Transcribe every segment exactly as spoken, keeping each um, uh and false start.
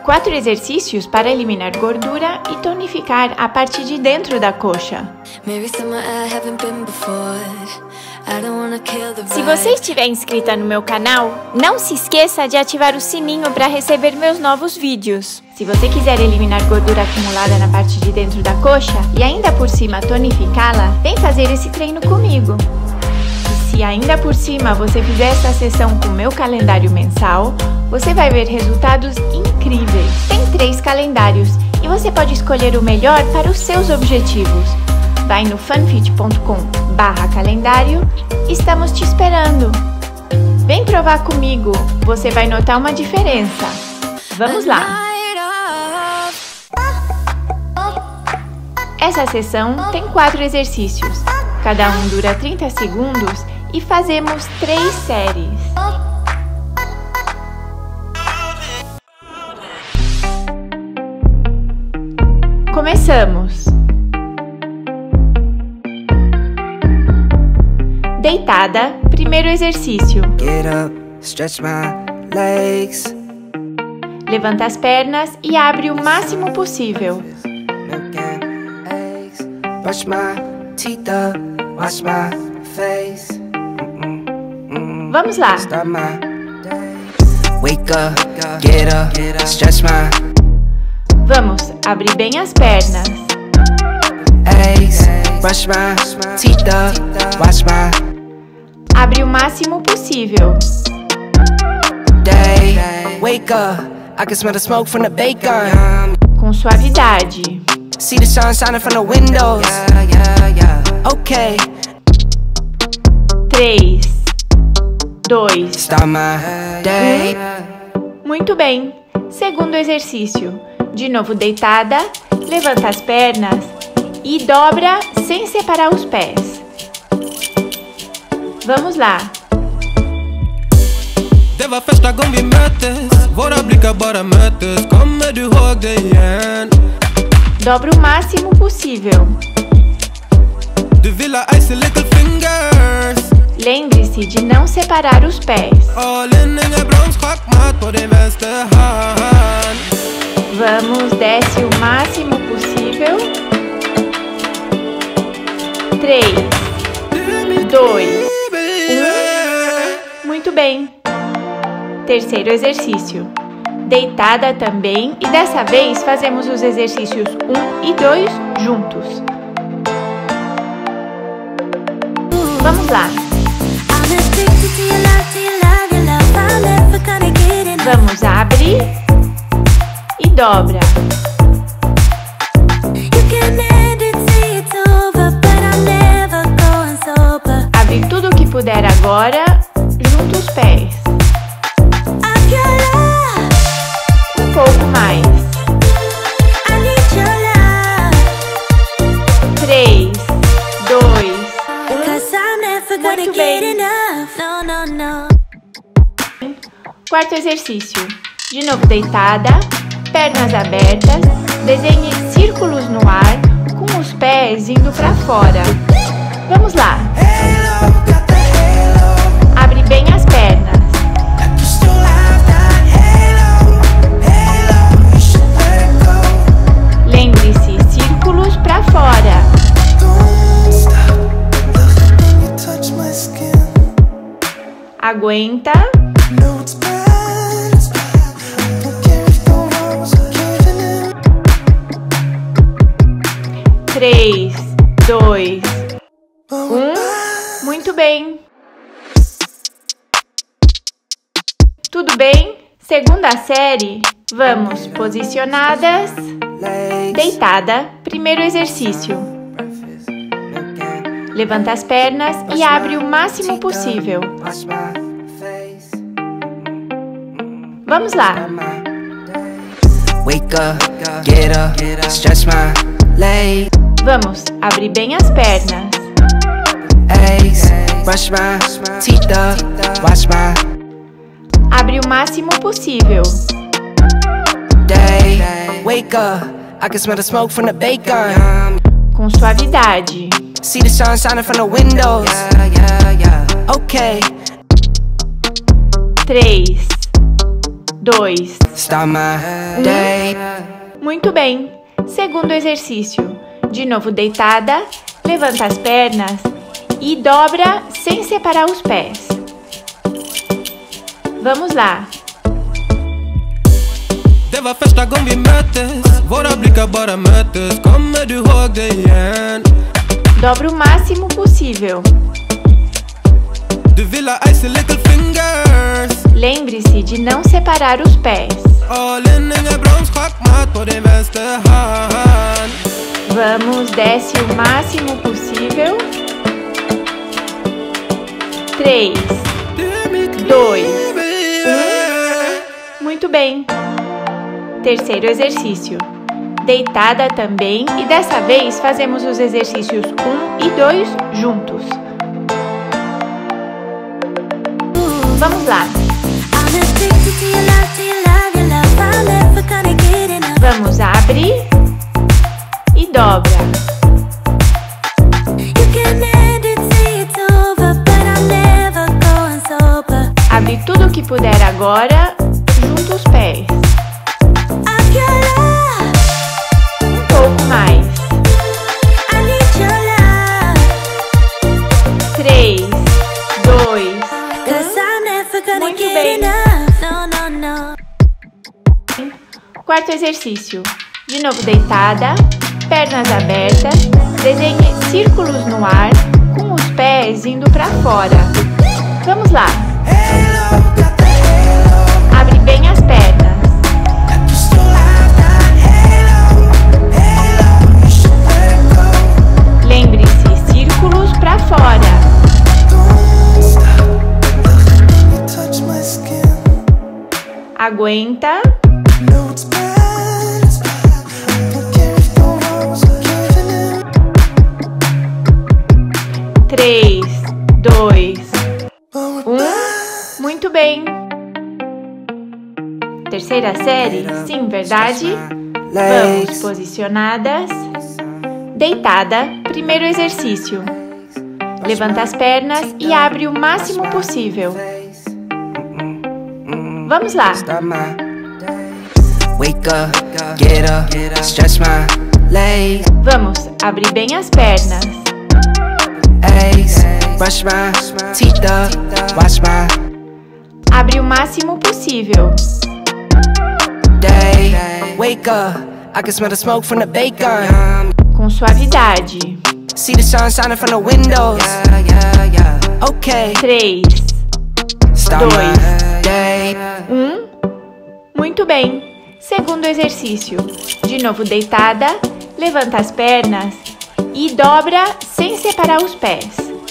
quatro exercícios para eliminar gordura e tonificar a parte de dentro da coxa. Se você estiver inscrita no meu canal, não se esqueça de ativar o sininho para receber meus novos vídeos. Se você quiser eliminar gordura acumulada na parte de dentro da coxa e ainda por cima tonificá-la, vem fazer esse treino comigo. E se ainda por cima você fizer essa sessão com o meu calendário mensal, você vai ver resultados incríveis. Tem três calendários e você pode escolher o melhor para os seus objetivos. Vai no funfit ponto com barra calendário, estamos te esperando. Vem provar comigo, você vai notar uma diferença. Vamos lá! Essa sessão tem quatro exercícios, cada um dura trinta segundos e fazemos três séries. Começamos! Deitada, primeiro exercício. Get up, stretch my legs. Levanta as pernas e abre o máximo possível. Brush my teeth up, wash my face. Vamos lá. Start my day. Wake up, get up, stretch my. Vamos abrir bem as pernas. Eggs, brush my teeth up, wash my. Abre o máximo possível. Day, wake up, I can smell the smoke from the bacon. Com suavidade. See the sun shining from the windows. Yeah, yeah, yeah. Okay. Três, dois, Start my day. um. Muito bem. Segundo exercício. De novo deitada, levanta as pernas e dobra sem separar os pés. Vamos lá. Det var första gången vi möttes. Våra blickar bara möttes. Kommer du ihåg det igen? Dobra o máximo possível. Du vill ha icy little fingers. Lembre-se de não separar os pés. All in, ingen bromschackmatt på din vänsterhand. Vamos, desce o máximo possível. Três, dois, um. Muito bem. Terceiro exercício. Deitada também e dessa vez fazemos os exercícios um e dois juntos. Vamos lá. Vamos abrir e dobra. Abre tudo o que puder agora, junta os pés. Um pouco mais. Três, dois, um. Muito bem. Quarto exercício. De novo deitada, pernas abertas, desenhe círculos no ar, com os pés indo para fora. Vamos lá. Abre bem as pernas. Lembre-se, círculos para fora. Aguenta. Três, dois, um. Muito bem. Tudo bem? Segunda série. Vamos posicionadas. Deitada. Primeiro exercício. Levanta as pernas e abre o máximo possível. Vamos lá. Wake up, get up, stretch my legs. Vamos abrir bem as pernas. Eggs, brush my teeth up, wash my. Abre o máximo possível. Day, wake up, I can smell the smoke from the bacon. Com suavidade. See the sun shining from the windows. Yeah, yeah, yeah. Okay. Três, dois, Start my day. Muito bem. Segundo exercício. De novo deitada, levanta as pernas e dobra sem separar os pés. Vamos lá. Det var första gången vi möttes. Våra blickar bara möttes. Kommer du ihåg det igen? Dobra o máximo possível. Du vill ha icy little fingers. Lembre-se de não separar os pés. All in, inga bromschackmat på din vänster hand. Vamos, desce o máximo possível. Três, dois, um. Muito bem. Terceiro exercício. Deitada também e dessa vez fazemos os exercícios um e dois juntos. Vamos lá. Vamos, abre e dobra. Abre tudo que puder agora, junta os pés. Um pouco mais. Três, dois, um. Muito bem. Quarto exercício. De novo deitada, pernas abertas, desenhe círculos no ar com os pés indo para fora. Vamos lá. Abre bem as pernas. Lembre-se, círculos para fora. Aguenta. Três, dois, um. Muito bem. Terceira série? Sim, verdade? Vamos, posicionadas. Deitada. Primeiro exercício. Levanta as pernas e abre o máximo possível. Vamos lá. Vamos, abrir bem as pernas. Abre o máximo possível. Com suavidade. Três, dois, um. Muito bem. Segundo exercício. De novo deitada, levanta as pernas e dobra sem separar os pés.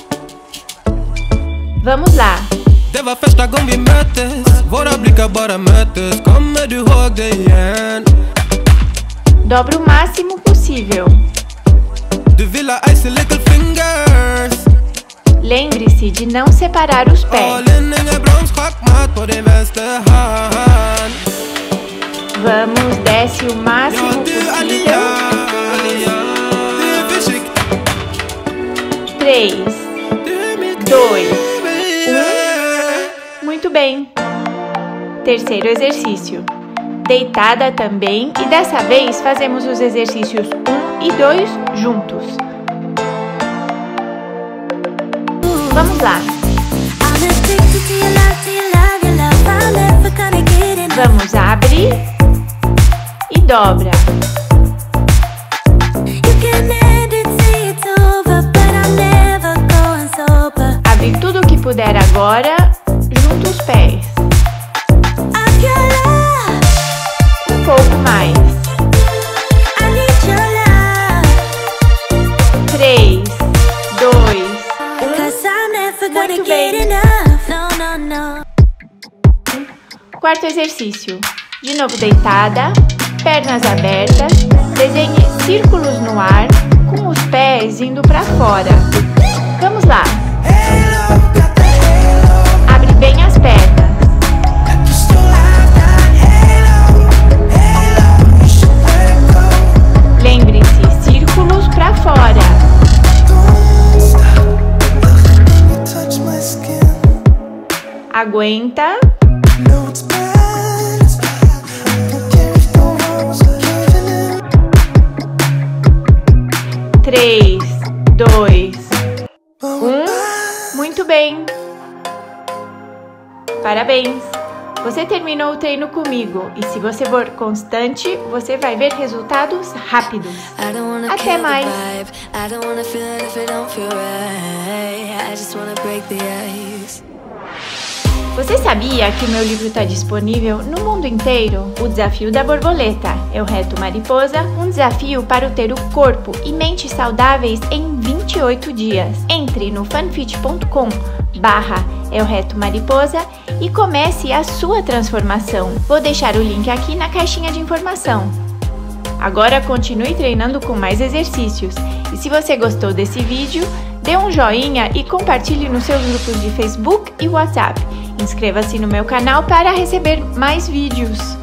Vamos lá. Det var första gången vi möttes. Våra blickar bara möttes. Kommer du ihåg det igen? Dobra o máximo possível. Du vill ha icy little fingers. Lembre-se de não separar os pés. All in, inga bromschackmat på din vänster hand. Vamos, desce o máximo possível. Três, dois, um. Muito bem. Terceiro exercício. Deitada também e dessa vez fazemos os exercícios um e dois juntos. Vamos lá. Vamos, abre e dobra. Abre tudo que puder agora, junta os pés. Um pouco mais. Três, dois, um. Muito bem. Quarto exercício. De novo deitada, pernas abertas, desenhe círculos no ar com os pés indo para fora. Vamos lá. Abre bem as pernas. Lembre-se, círculos para fora. Aguenta. bem! Parabéns! Você terminou o treino comigo e se você for constante, você vai ver resultados rápidos. Até mais! Você sabia que o meu livro está disponível no mundo inteiro? O Desafio da Borboleta, Eu Reto Mariposa, um desafio para ter o corpo e mente saudáveis em vinte e oito dias. Entre no fanfit ponto com barra Eu Reto Mariposa e comece a sua transformação. Vou deixar o link aqui na caixinha de informação. Agora continue treinando com mais exercícios. E se você gostou desse vídeo, dê um joinha e compartilhe nos seus grupos de Facebook e WhatsApp. Inscreva-se no meu canal para receber mais vídeos.